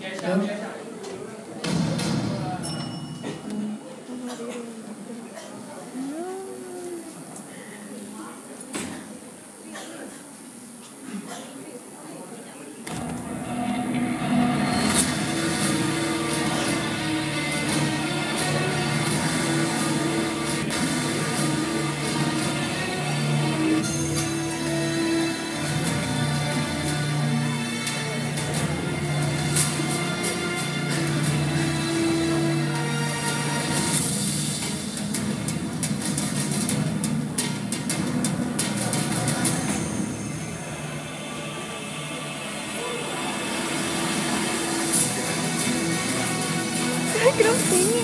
Kenapa ni?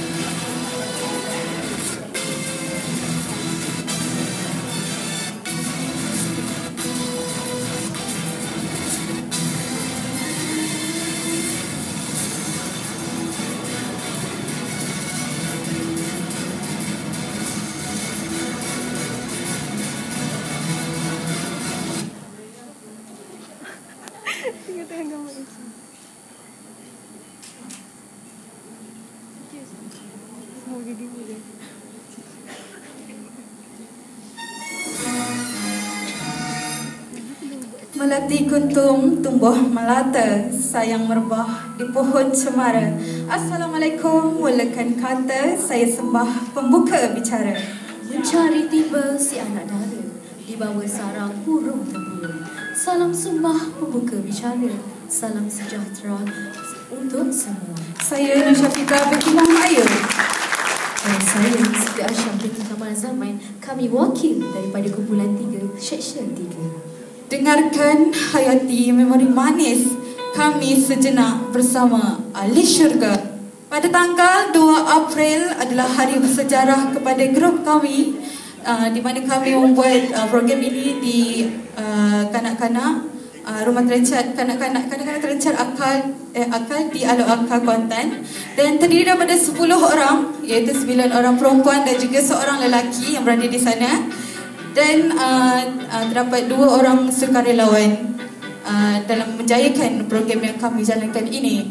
Tengok tangan gambar ni. Semua jadi boleh. Melati kuntum tumbuh melata, sayang merebah di pohon cemara. Assalamualaikum, mulakan kata, saya sembah pembuka bicara. Mencari tiba si anak dara, di bawah sarang burung tempur. Salam sembah pembuka bicara, salam sejahtera untuk semua. Saya Nur Syafiqah binti Muhammad. Dan saya Siti Aisyah binti Kamal Zaman. Kami wakil daripada kumpulan 3, Seksyen 3. Dengarkan hayati memori manis kami sejenak bersama ahli syurga. Pada tanggal 2 April adalah hari bersejarah kepada grup kami, di mana kami membuat program ini di kanak-kanak rumah terencat kanak-kanak terencat akal di Alor Akal Kuantan, dan terdiri daripada 10 orang, iaitu 9 orang perempuan dan juga seorang lelaki yang berada di sana, dan terdapat 2 orang sukarelawan dalam menjayakan program yang kami jalankan ini.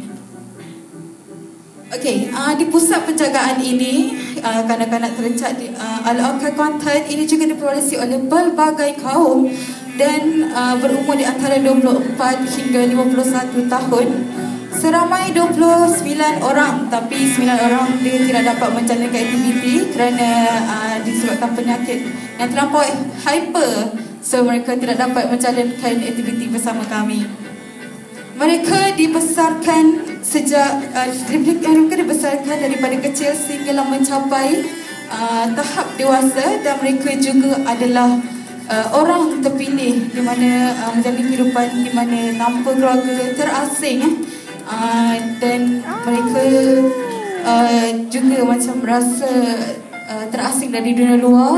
Okey, di pusat penjagaan ini, kanak-kanak terencat di Alor Akal Kuantan ini juga diperoleh oleh pelbagai kaum dan berumur di antara 24 hingga 51 tahun. Seramai 29 orang, tapi 9 orang dia tidak dapat menjalankan aktiviti kerana disebabkan penyakit yang terlampau hyper, so mereka tidak dapat menjalankan aktiviti bersama kami. Mereka dibesarkan sejak mereka dibesarkan daripada kecil sehinggalah mencapai tahap dewasa, dan mereka juga adalah orang terpilih di mana menjalani kehidupan di mana tanpa keluarga terasing, dan mereka juga macam rasa terasing dari dunia luar,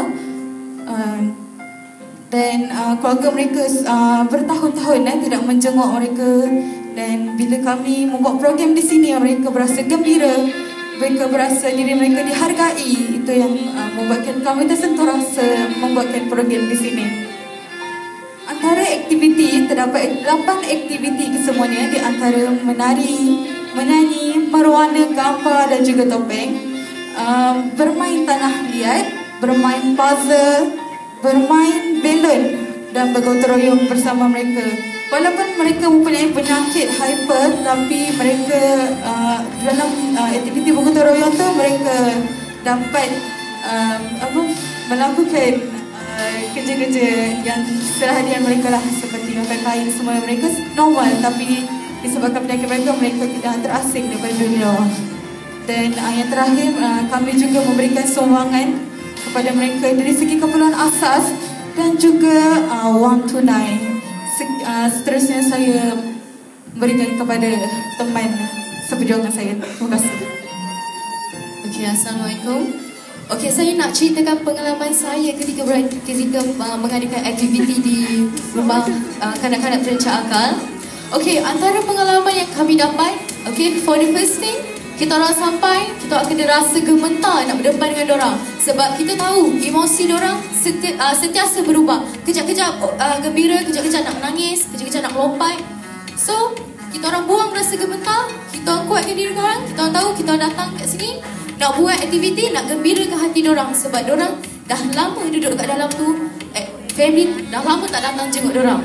dan keluarga mereka bertahun-tahun tidak menjenguk mereka, dan bila kami membuat program di sini mereka berasa gembira, mereka berasa diri mereka dihargai. Itu yang membuatkan kami tersentuh rasa membuatkan program di sini. Antara aktiviti, terdapat 8 aktiviti kesemuanya, di antara menari, menyanyi, merwana gambar dan juga topeng, bermain tanah liat, bermain puzzle, bermain belon dan bergotong royong bersama mereka. Walaupun mereka mempunyai penyakit hyper, tapi mereka dalam aktiviti bergotong royong tu mereka dapat melakukan kerja-kerja yang seharian mereka lah, seperti makan kain semua. Mereka normal, tapi disebabkan penyakit mereka tidak terasing daripada dunia luar. Dan yang terakhir, kami juga memberikan sumbangan kepada mereka dari segi keperluan asas dan juga wang tunai. Seterusnya saya berikan kepada teman seperjuangan saya. Terima kasih. Okey, Assalamualaikum. Okey, saya nak ceritakan pengalaman saya ketika mengadakan aktiviti di rumah kanak-kanak terencat akal. Okey, antara pengalaman yang kami dapat, okey, for the first thing, kita orang sampai, kita akan rasa gemetar nak berdepan dengan dorang. Sebab kita tahu emosi dorang sentiasa berubah. Kejap-kejap gembira, kejap-kejap nak menangis, kejap-kejap nak melompat. So, kita orang buang rasa gemetar, kita orang kuatkan diri korang, kita orang tahu kita orang datang kat sini nak buat aktiviti, nak gembirakan hati dorang sebab dorang dah lama duduk kat dalam tu, family dah lama tak datang jenguk dorang.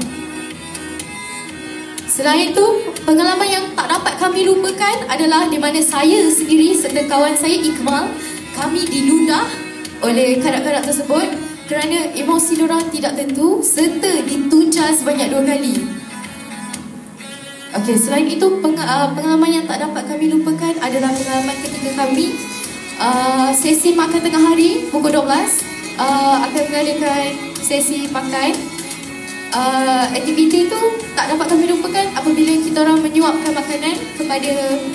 Selain itu, pengalaman yang tak dapat kami lupakan adalah di mana saya sendiri serta kawan saya Iqmal, kami diludah oleh kanak-kanak tersebut kerana emosi dorang tidak tentu serta ditunjal sebanyak 2 kali. Okey, selain itu pengalaman yang tak dapat kami lupakan adalah pengalaman ketika kami sesi makan tengah hari pukul 12 akan mengadakan sesi makan. Aktiviti itu tak dapat kami lupakan apabila kita orang menyuapkan makanan kepada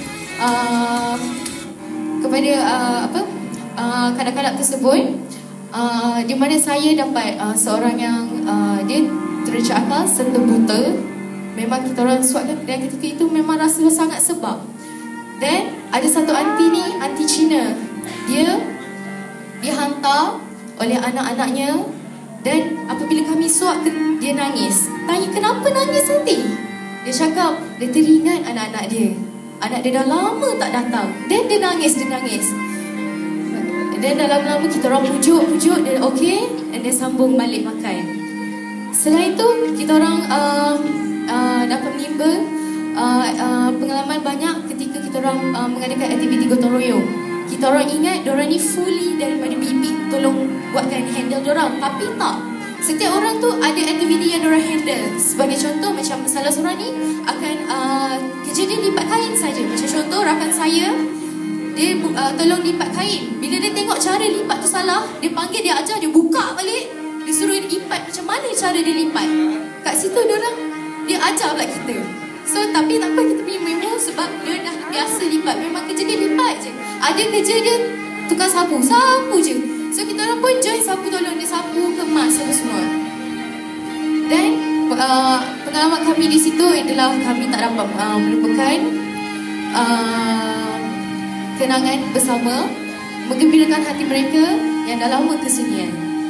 kanak-kanak tersebut, di mana saya dapat seorang yang dia terdesak akal serta buta. Memang kita orang suapkan, dan ketika itu memang rasa sangat sebab. Dan ada satu aunty ni, aunty Cina, dia dihantar oleh anak-anaknya. Dan apabila kami suap, dia nangis. Tanya, kenapa nangis nanti? Dia cakap, dia teringat anak-anak dia. Anak dia dah lama tak datang. Dan dia nangis. Dan dalam lama kita orang pujuk, dia okey. Dan dia sambung balik makan. Selain itu, kita orang dapat menimba pengalaman banyak ketika kita orang mengadakan aktiviti gotong royong. Kita orang ingat diorang ni fully daripada bibi tolong buatkan handle diorang, tapi tak. Setiap orang tu ada aktiviti yang diorang handle. Sebagai contoh, macam salah seorang ni akan kerja dia lipat kain saja. Macam contoh rakan saya, dia tolong lipat kain. Bila dia tengok cara lipat tu salah, dia panggil, dia ajar, dia buka balik, dia suruh dia lipat macam mana cara dia lipat. Kat situ dia ajar pula kita. So tapi tak apa, kita punya memo sebab dia dah biasa lipat. Memang kerja dia lipat je. Ada kerja dia tukar sapu je. So kita orang pun join sapu, tolong dia sapu, kemas apa semua. Dan pengalaman kami di situ adalah kami tak dapat melupakan kenangan bersama, menggembirakan hati mereka yang dah lama kesenian.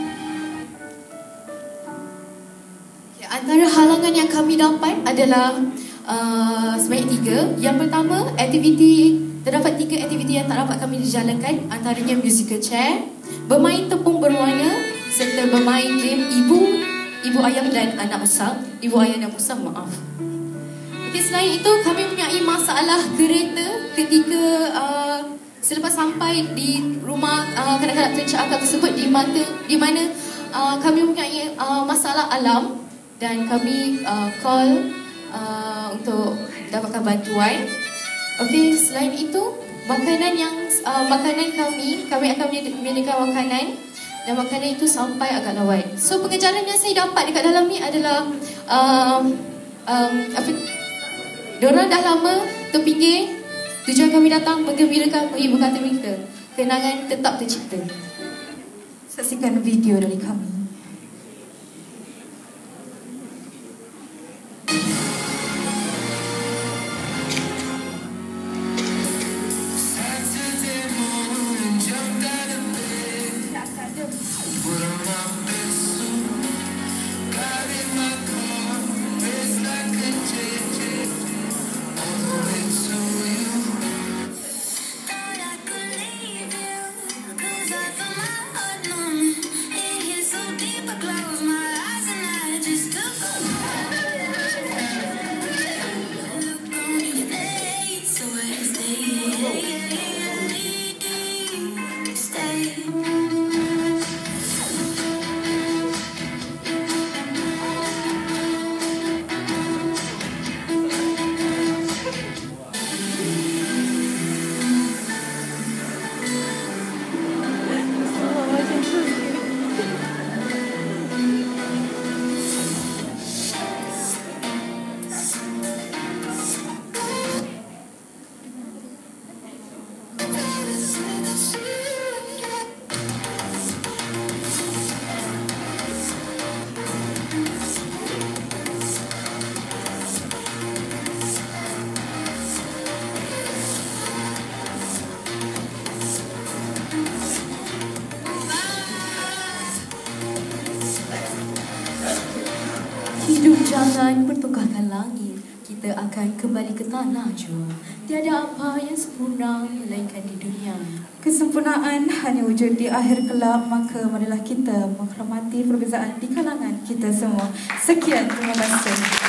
Antara halangan yang kami dapat adalah sebanyak 3. Yang pertama, terdapat 3 aktiviti yang tak dapat kami dijalankan. Antaranya musical chair, bermain tepung berwarna, serta bermain game ibu ayam dan anak usang. Ibu ayam dan usang, maaf. Okay, selain itu, kami mempunyai masalah kereta ketika selepas sampai di rumah kanak-kanak terencak akal tersebut, di mana kami mempunyai masalah alam dan kami call untuk dapatkan bantuan. Okey, selain itu makanan kami akan menyediakan makanan, dan makanan itu sampai agak lawat. So pengejaran yang saya dapat dekat dalam ni adalah diorang dah lama terpinggir. Tujuan kami datang menggembirakan, menghiburkan hati mereka. Kenangan tetap tercipta. Saksikan video dari kami. So akan bertukarkan langit. Kita akan kembali ke tanah jua. Tiada apa yang sempurna melainkan di dunia. Kesempurnaan hanya wujud di akhir kelak, maka marilah kita menghormati perbezaan di kalangan kita semua. Sekian, terima kasih.